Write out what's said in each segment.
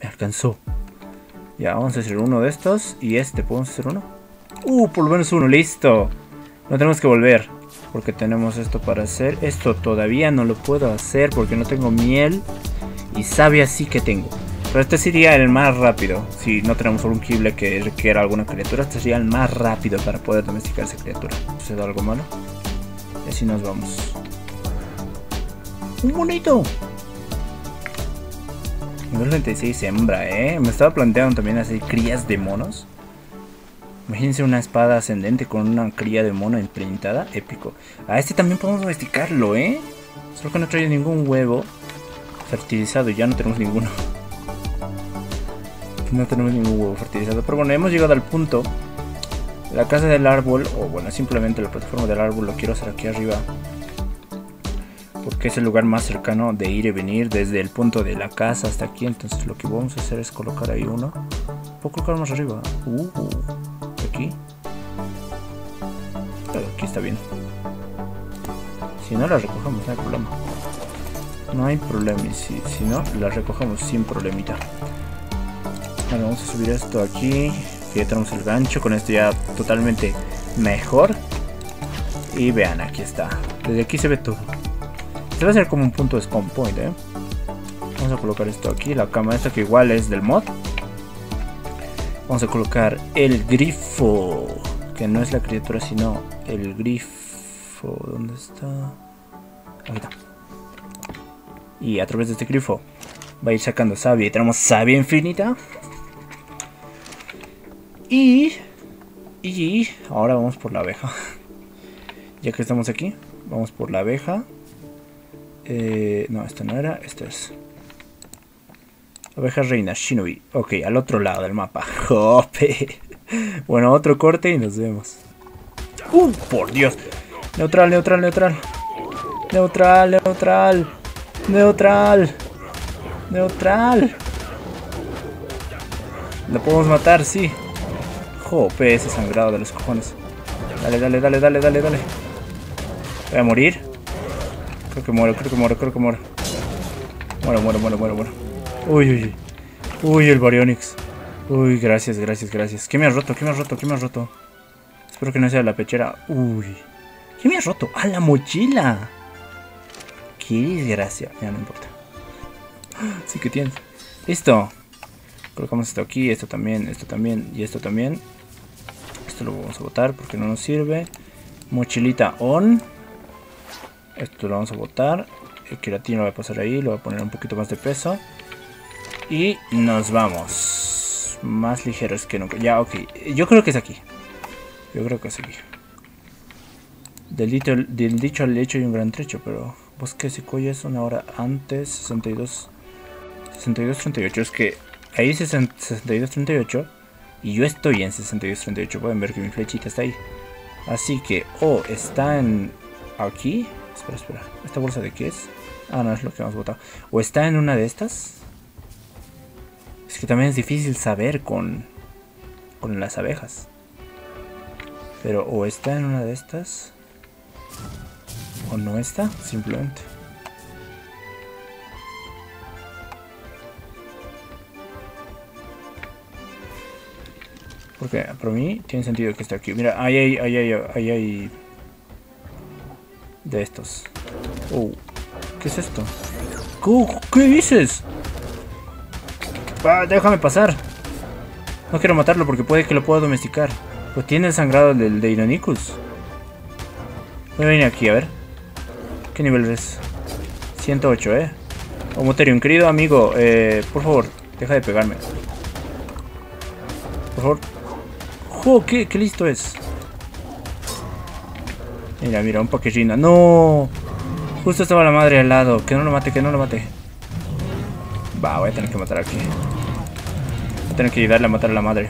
Me alcanzó. Ya, vamos a hacer uno de estos. Y este, ¿podemos hacer uno? Por lo menos uno, listo. No tenemos que volver, porque tenemos esto para hacer. Esto todavía no lo puedo hacer porque no tengo miel. Y savia sí que tengo. Pero este sería el más rápido. Si no tenemos un kibble que requiera alguna criatura, este sería el más rápido para poder domesticar esa criatura. ¿Sucede algo malo? Y así nos vamos. ¡Un bonito! Nivel 26 hembra, Me estaba planteando también hacer crías de monos. Imagínense una espada ascendente con una cría de mono imprintada. Épico. A este también podemos domesticarlo, Solo que no trae ningún huevo fertilizado. Ya no tenemos ninguno. No tenemos ningún huevo fertilizado. Pero bueno, hemos llegado al punto. La casa del árbol, o bueno, simplemente la plataforma del árbol, lo quiero hacer aquí arriba. Porque es el lugar más cercano de ir y venir desde el punto de la casa hasta aquí. Entonces lo que vamos a hacer es colocar ahí uno. Puedo colocar más arriba. Aquí. Pero aquí está bien. Si no la recogemos, no hay problema. No hay problema. Si no, la recogemos sin problemita. Ahora vamos a subir esto aquí. Ya tenemos el gancho. Con esto ya totalmente mejor. Y vean, aquí está. Desde aquí se ve todo. Este va a ser como un punto de spawn point, Vamos a colocar esto aquí. La cama esta que igual es del mod. Vamos a colocar el grifo. Que no es la criatura sino el grifo. ¿Dónde está? Ahí está. Y a través de este grifo va a ir sacando savia. Y tenemos savia infinita. Y ahora vamos por la abeja. Ya que estamos aquí, vamos por la abeja. No, esta no era, esta es. Abeja reina, Shinobi. Ok, al otro lado del mapa. Jope. Bueno, otro corte y nos vemos. Por Dios. Neutral. ¿Lo podemos matar? Sí. Jope, ese sangrado de los cojones. Dale. Voy a morir. Creo que muero. Muero. Uy, el Baryonyx. Uy, gracias. ¿Qué me has roto? Espero que no sea la pechera. Uy. ¿Qué me has roto? ¡Ah, la mochila! Qué desgracia. Ya no importa. Sí que tienes. Listo. Colocamos esto aquí, esto también y esto también. Esto lo vamos a botar porque no nos sirve. Mochilita on. Esto lo vamos a botar. El queratina lo voy a pasar ahí, lo voy a poner un poquito más de peso. Y nos vamos. Más ligeros que nunca. Ya, ok. Yo creo que es aquí. Del dicho al hecho hay un gran trecho, pero bosque de secuoyas una hora antes. 62:38. Es que ahí es 62:38 y yo estoy en 62:38. Pueden ver que mi flechita está ahí. Así que está en aquí. Espera. ¿Esta bolsa de qué es? Ah, no, es lo que hemos botado. O está en una de estas. Es que también es difícil saber con las abejas. Pero o está en una de estas o no está, simplemente. Porque para mí tiene sentido que esté aquí. Mira, ahí hay de estos. ¿Qué es esto? ¿Qué dices? Déjame pasar. No quiero matarlo porque puede que lo pueda domesticar. Pues tiene el sangrado del Deinonychus. Voy a venir aquí, a ver. ¿Qué nivel es? 108, Omoterium, querido amigo, por favor, deja de pegarme. Por favor. ¿Qué listo es? Mira, un paquerina. ¡No! Justo estaba la madre al lado. Que no lo mate. Voy a tener que matar aquí. Voy a tener que ayudarle a matar a la madre.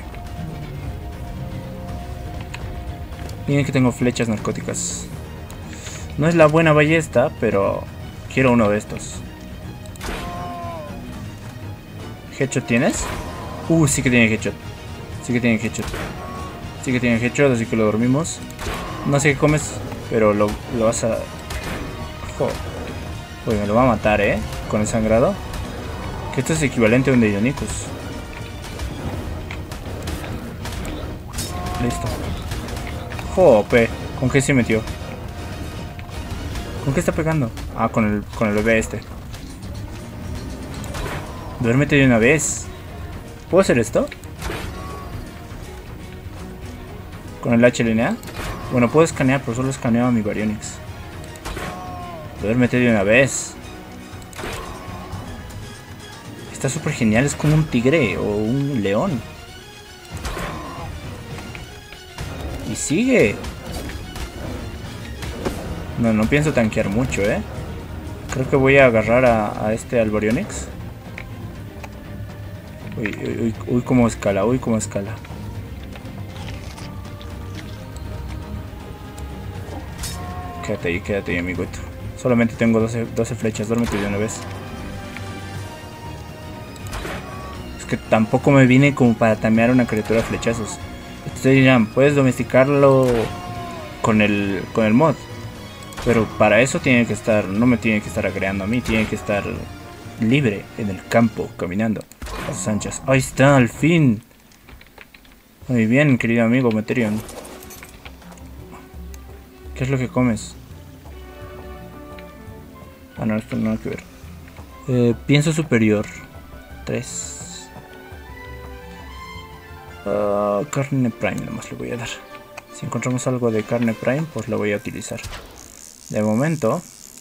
Miren que tengo flechas narcóticas. No es la buena ballesta, pero quiero uno de estos. ¿Headshot tienes? Sí que tiene headshot. Sí que tiene headshot, así que lo dormimos. No sé qué comes, pero lo vas a... Uy, me lo va a matar, con el sangrado. Que esto es equivalente a un de Ionicus. Listo. Jope. ¿Con qué se metió? ¿Con qué está pegando? Ah, con el bebé este. Duérmete de una vez. ¿Puedo hacer esto? ¿Con el HLNA? Bueno, puedo escanear, pero solo escaneo a mi Baryonyx. Duérmete de una vez. Está súper genial, es como un tigre o un león. Y sigue. No pienso tanquear mucho, Creo que voy a agarrar al Baryonyx. Uy, cómo escala, cómo escala. Quédate ahí, amiguito. Solamente tengo 12 flechas, duérmete de una vez. Es que tampoco me vine como para tamear una criatura de flechazos. Ustedes dirán, puedes domesticarlo con el mod. Pero para eso tiene que estar, no me tiene que estar agregando a mí, tiene que estar libre en el campo, caminando a sus anchas. Ahí está, al fin. Muy bien, querido amigo Metarion. ¿Qué es lo que comes? Ah, no, esto no hay que ver. Pienso superior. 3. Carne Prime, nomás le voy a dar. Si encontramos algo de carne Prime, pues lo voy a utilizar. De momento.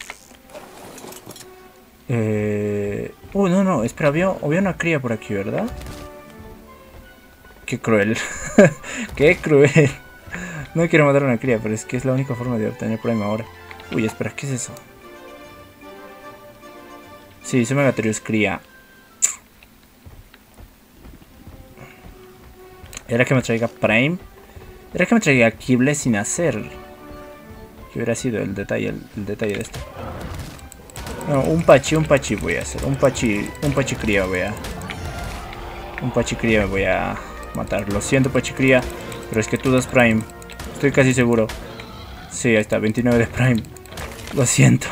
No, espera, había una cría por aquí, ¿verdad? Qué cruel. Qué cruel. No quiero matar a una cría, pero es que es la única forma de obtener Prime ahora. Uy, espera, ¿qué es eso? Sí, se Megatherius cría. Era que me traiga Prime. Era que me traiga Kibble sin hacer. Que hubiera sido el detalle de esto. No, un pachi voy a hacer. Un pachi cría voy a. Un pachi cría me voy a matar. Lo siento, pachi cría. Pero es que tú das Prime. Estoy casi seguro. Sí, ahí está, 29 de Prime. Lo siento.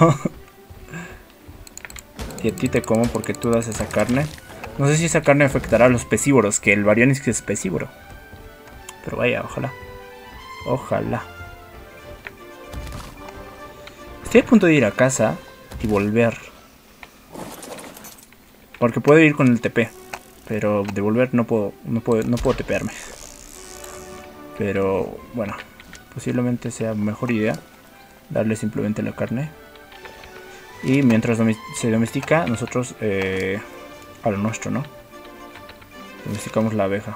Y a ti te como porque tú das esa carne. No sé si esa carne afectará a los pesívoros, que el Baryonyx es pesívoro. Pero vaya, ojalá. Ojalá. Estoy a punto de ir a casa y volver. Porque puedo ir con el TP. Pero de volver no puedo tepearme. Pero bueno, posiblemente sea mejor idea darle simplemente la carne. Y mientras se domestica, nosotros a lo nuestro, ¿no? Domesticamos la abeja.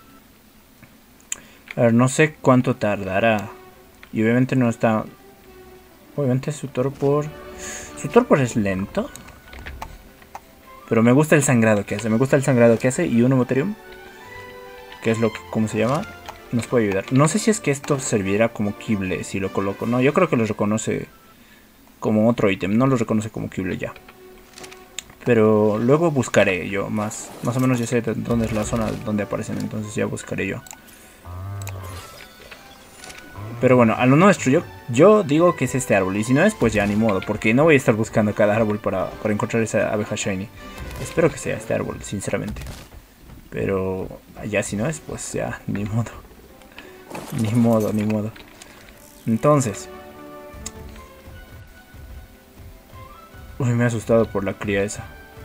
A ver, no sé cuánto tardará. Y obviamente no está... Obviamente su torpor es lento. Pero me gusta el sangrado que hace. Y un Moterium, que es lo que, ¿cómo se llama? Nos puede ayudar. No sé si es que esto servirá como Kibble si lo coloco. No, yo creo que lo reconoce como otro ítem. No lo reconoce como Kibble ya. Pero luego buscaré yo más o menos ya sé dónde es la zona donde aparecen. Entonces ya buscaré yo. Pero bueno, a lo nuestro yo digo que es este árbol. Y si no es, pues ya ni modo. Porque no voy a estar buscando cada árbol para encontrar esa abeja shiny. Espero que sea este árbol, sinceramente. Pero ya si no es, pues ya ni modo. Ni modo. Entonces. Uy, me he asustado por la cría esa.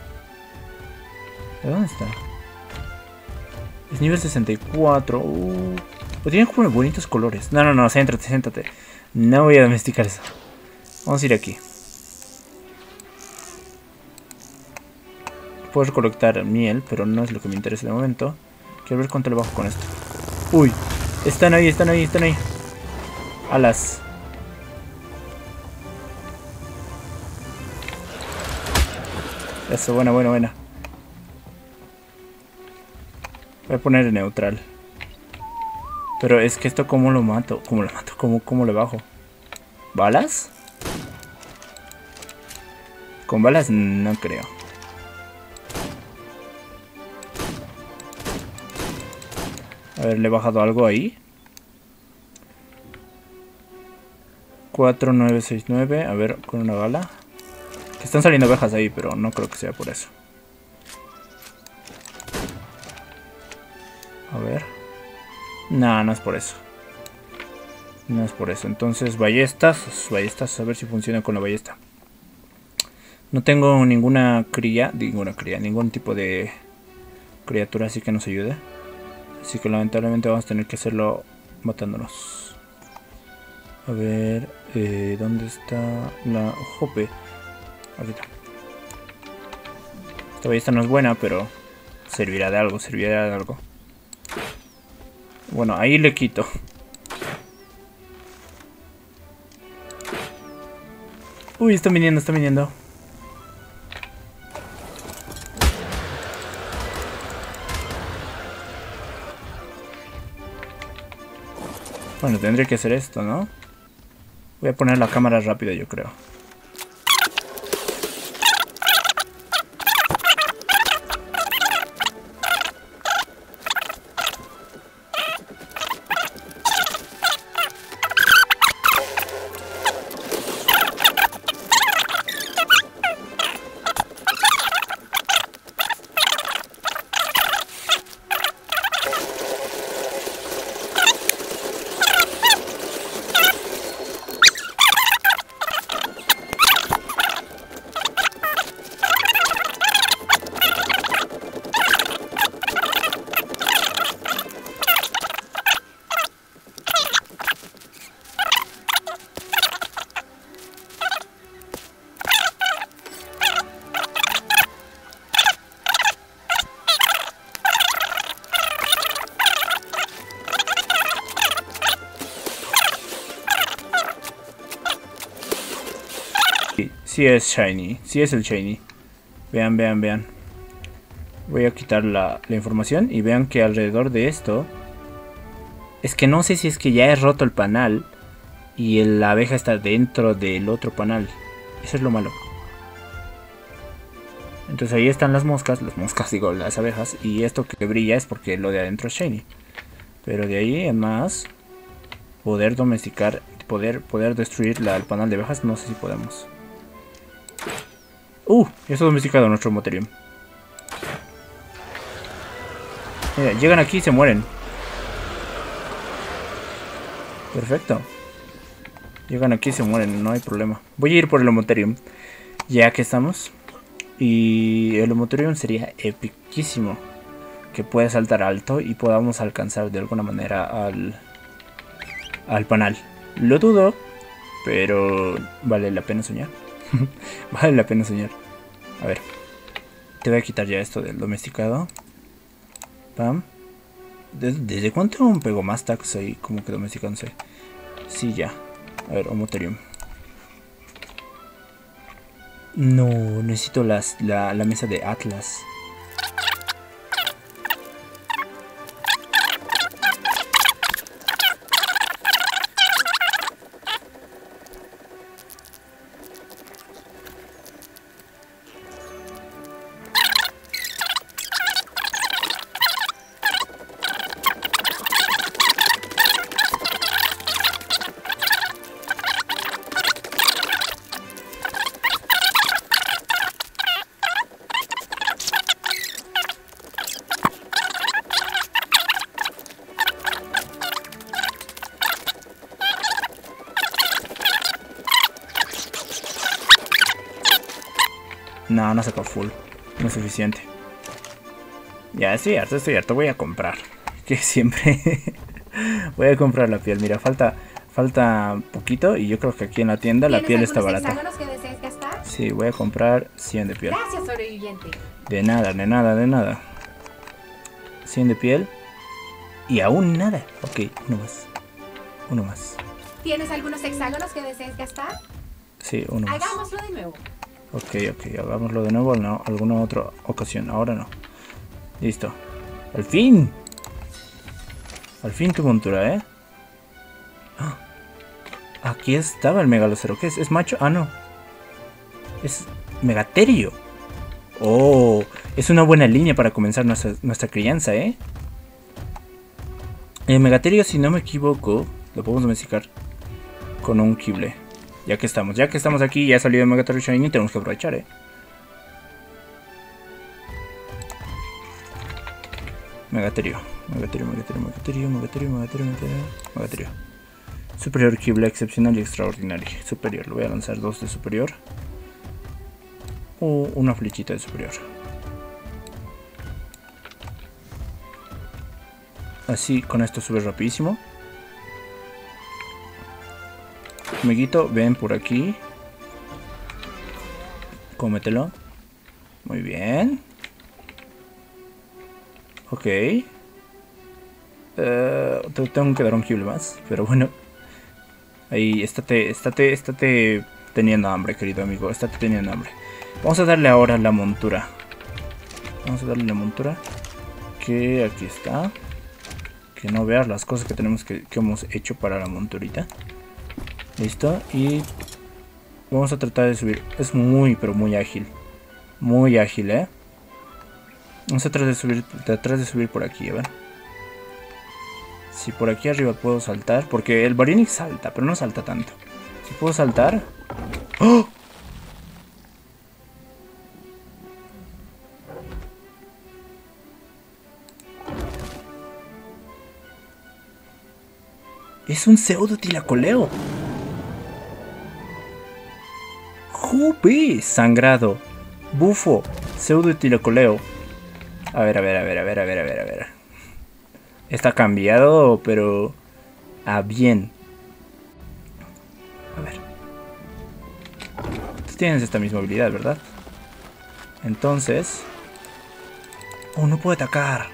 ¿De dónde está? Es nivel 64. Tienen como bonitos colores. No, siéntate. No voy a domesticar eso. Vamos a ir aquí. Puedo recolectar miel, pero no es lo que me interesa de momento. Quiero ver cuánto le bajo con esto. Uy, están ahí. Alas. Eso, buena. Voy a poner en neutral. Pero es que esto, ¿cómo lo mato? ¿Cómo le bajo? ¿Balas? Con balas no creo. A ver, ¿le he bajado algo ahí? 4969, a ver, con una bala. Que están saliendo abejas ahí, pero no creo que sea por eso. A ver. No, no es por eso. No es por eso. Entonces, ballestas. Ballestas, a ver si funciona con la ballesta. No tengo ningún tipo de criatura así que nos ayude. Así que lamentablemente vamos a tener que hacerlo matándonos. A ver, ¿dónde está la jope? Aquí está. Esta ballesta no es buena, pero servirá de algo, Bueno, ahí le quito. Uy, están viniendo. Bueno, tendré que hacer esto, ¿no? Voy a poner la cámara rápida, yo creo. Sí es shiny, sí es el shiny. Vean. Voy a quitar la información y vean que alrededor de esto... Es que no sé si es que ya he roto el panal y la abeja está dentro del otro panal. Eso es lo malo. Entonces ahí están las moscas digo, las abejas. Y esto que brilla es porque lo de adentro es shiny. Pero de ahí en más, poder domesticar, poder destruir el panal de abejas, no sé si podemos. Ya está domesticado nuestro Motherium. Mira, llegan aquí y se mueren. Perfecto. Llegan aquí y se mueren, no hay problema. Voy a ir por el Motherium, ya que estamos. Y el Motherium sería epiquísimo que pueda saltar alto y podamos alcanzar de alguna manera al panal. Lo dudo, pero vale la pena soñar. Vale la pena soñar. A ver, te voy a quitar ya esto del domesticado. Pam. ¿Desde cuánto me pegó más tax ahí? Como que domesticándose. Sí, ya. A ver, Motherium. No, necesito la mesa de Atlas. No sacó full. No es suficiente. Ya, estoy harto. Voy a comprar. Que siempre voy a comprar la piel. Mira, falta poquito. Y yo creo que aquí en la tienda la piel está barata. Sí, voy a comprar 100 de piel. Gracias, sobreviviente. De nada. 100 de piel. Y aún nada. Ok, uno más. ¿Tienes algunos hexágonos que desees gastar? Sí, uno más. Hagámoslo de nuevo. Ok, hagámoslo de nuevo, no, alguna otra ocasión, ahora no. Listo. ¡Al fin! Al fin tu montura, ¿eh? ¡Ah! Aquí estaba el megalocero. ¿Qué es? ¿Es macho? Ah, no. Es Megaterio. Oh, es una buena línea para comenzar nuestra crianza, ¿eh? El Megaterio, si no me equivoco, lo podemos domesticar con un Kible. Ya que estamos aquí, ya ha salido el Megaterio Shiny, tenemos que aprovechar, Megaterio. Superior, Kibla, excepcional y extraordinario. Superior, le voy a lanzar 2 de superior. O una flechita de superior. Así, con esto sube rapidísimo. Amiguito, ven por aquí. Cómetelo. Muy bien. Ok. Tengo que dar un Kibble más, pero bueno. Ahí, estate teniendo hambre, querido amigo. Estate teniendo hambre. Vamos a darle ahora la montura. Que aquí está. Que no veas las cosas que tenemos que hemos hecho para la monturita. Listo. Y vamos a tratar de subir. Es muy, pero muy ágil. Muy ágil, Vamos a tratar de subir por aquí, a ver. Si por aquí arriba puedo saltar. Porque el Baryonyx salta, pero no salta tanto. Si puedo saltar. ¡Oh! Es un pseudo tilacoleo. ¡Jupi! Sangrado. Bufo. Pseudo tilacoleo. A ver. Está cambiado, pero a bien. A ver. Tú tienes esta misma habilidad, ¿verdad? Entonces... Oh, no puede atacar.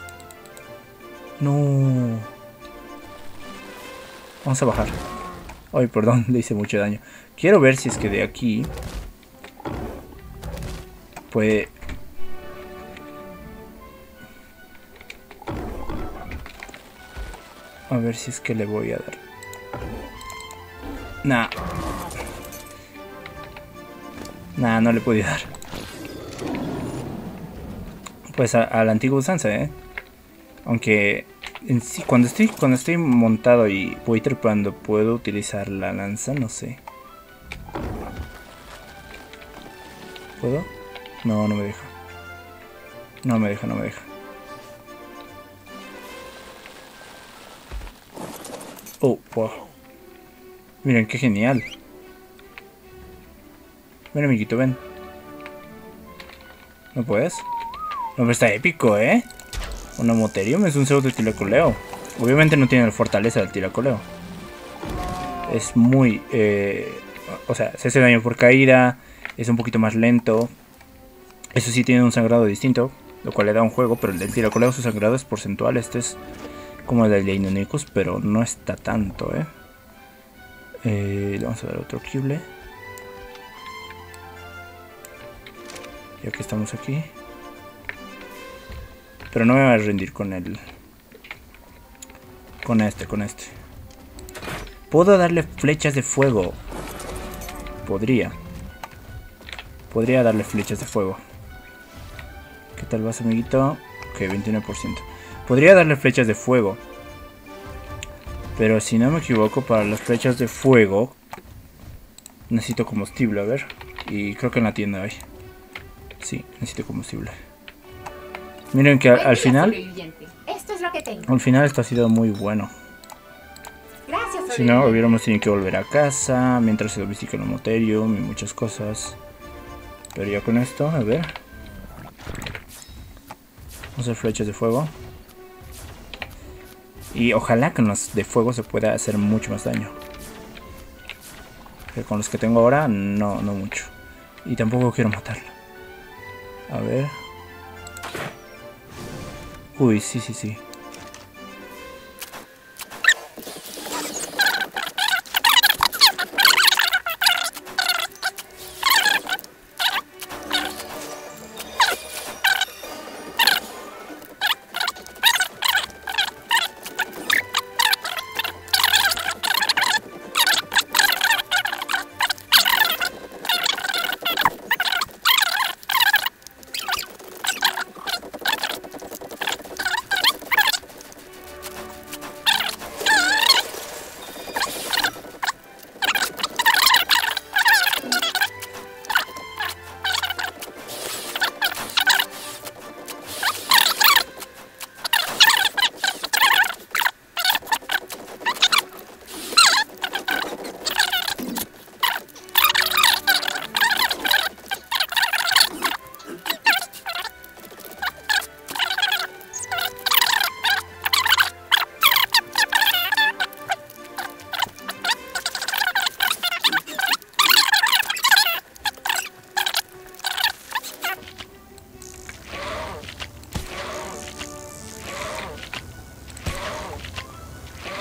No. Vamos a bajar. Ay, perdón, le hice mucho daño. Quiero ver si es que de aquí... puede... A ver si es que le voy a dar. Nah, no le puedo dar. Pues a la antigua usanza, Aunque en sí, cuando estoy montado y voy trepando, puedo utilizar la lanza, no sé. ¿Puedo? No me deja. No me deja. Oh, wow. Miren, qué genial. Ven, amiguito, ven. ¿No puedes? No, pero está épico, Un Amotherium es un pseudo tilacoleo. Obviamente no tiene la fortaleza del tilacoleo. Es muy... o sea, se hace daño por caída. Es un poquito más lento. Eso sí tiene un sangrado distinto, lo cual le da un juego. Pero el del tilacoleo, su sangrado es porcentual. Este es como el del Deinonychus, pero no está tanto, Le vamos a dar otro Kibble. Ya que estamos aquí. Pero no me voy a rendir con el... Con este. Puedo darle flechas de fuego. Podría darle flechas de fuego. ¿Qué tal vas, amiguito? Ok, 29%. Podría darle flechas de fuego. Pero si no me equivoco, para las flechas de fuego necesito combustible, a ver. Y creo que en la tienda hay. Sí, necesito combustible. Miren que al final... Esto es lo que tengo. Al final esto ha sido muy bueno. Gracias, si no, hubiéramos tenido que volver a casa mientras se domestica el Amotherium y muchas cosas. Pero ya con esto, a ver. Vamos a hacer flechas de fuego. Y ojalá con los de fuego se pueda hacer mucho más daño. Pero con los que tengo ahora, no mucho. Y tampoco quiero matarlo. A ver. Uy, sí.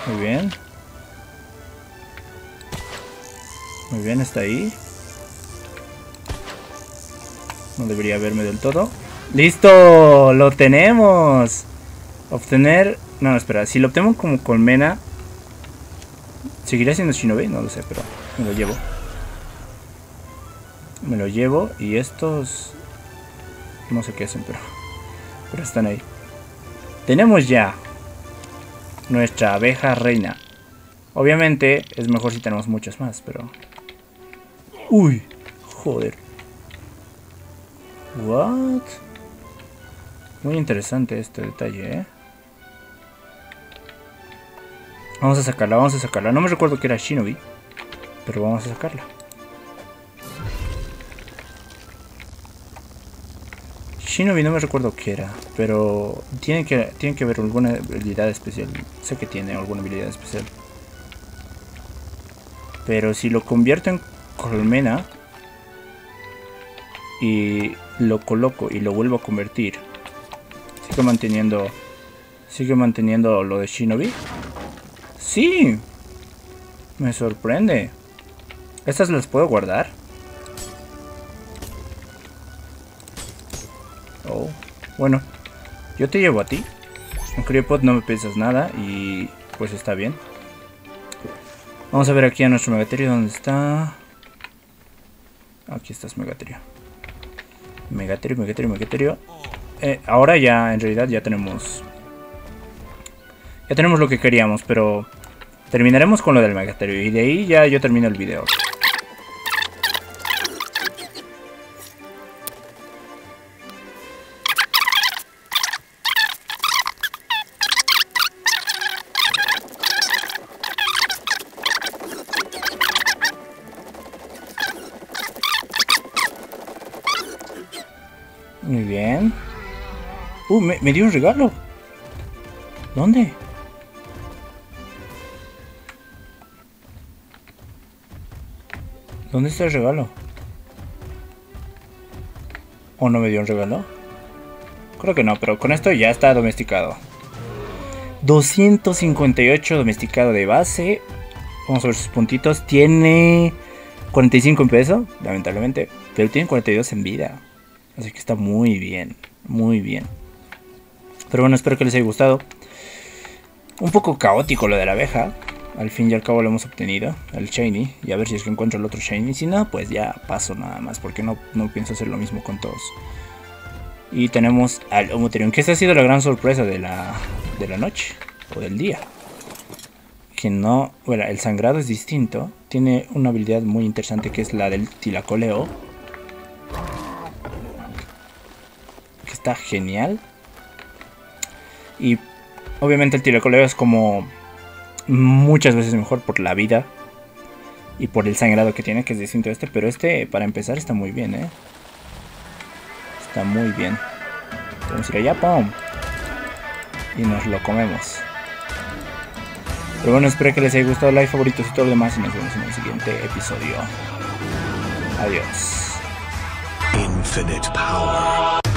Muy bien. Muy bien, está ahí. No debería verme del todo. ¡Listo! ¡Lo tenemos! Obtener... No, espera. Si lo obtengo como colmena... ¿Seguirá siendo Shinobi? No lo sé, pero me lo llevo. Me lo llevo y estos... No sé qué hacen, pero están ahí. Tenemos ya nuestra abeja reina. Obviamente es mejor si tenemos muchas más, pero... ¡Uy! Joder. ¿What? Muy interesante este detalle, ¿eh? Vamos a sacarla, vamos a sacarla. No me recuerdo que era Shinobi, pero vamos a sacarla. Shinobi no me recuerdo qué era, pero tiene que haber alguna habilidad especial. Sé que tiene alguna habilidad especial. Pero si lo convierto en colmena y lo coloco y lo vuelvo a convertir, sigue manteniendo lo de Shinobi. ¡Sí! Me sorprende. ¿Estas las puedo guardar? Oh, bueno. Yo te llevo a ti. En Cryopod no me piensas nada y pues está bien. Vamos a ver aquí a nuestro Megaterio. ¿Dónde está? Aquí estás, Megaterio. Megaterio. Ahora ya, en realidad, ya tenemos lo que queríamos, pero terminaremos con lo del Megaterio y de ahí ya yo termino el video. Muy bien. Me dio un regalo. ¿Dónde? ¿Dónde está el regalo? ¿O no me dio un regalo? Creo que no, pero con esto ya está domesticado. 258 domesticado de base. Vamos a ver sus puntitos. Tiene 45 en peso, lamentablemente. Pero tiene 42 en vida. Así que está muy bien. Muy bien. Pero bueno, espero que les haya gustado. Un poco caótico lo de la abeja. Al fin y al cabo lo hemos obtenido, el Shiny. Y a ver si es que encuentro el otro Shiny. Si no, pues ya paso nada más, porque no pienso hacer lo mismo con todos. Y tenemos al Omoterion, que esa ha sido la gran sorpresa de la noche, o del día. Que no... Bueno, el sangrado es distinto. Tiene una habilidad muy interesante que es la del Tilacoleo. Que está genial. Y obviamente el Tilacoleo es como... muchas veces mejor por la vida y por el sangrado que tiene, que es distinto a este. Pero este, para empezar, está muy bien, está muy bien. Vamos a ir allá, ¡pum! Y nos lo comemos. Pero bueno, espero que les haya gustado, like, favoritos y todo lo demás. Y nos vemos en el siguiente episodio. Adiós. Infinite power.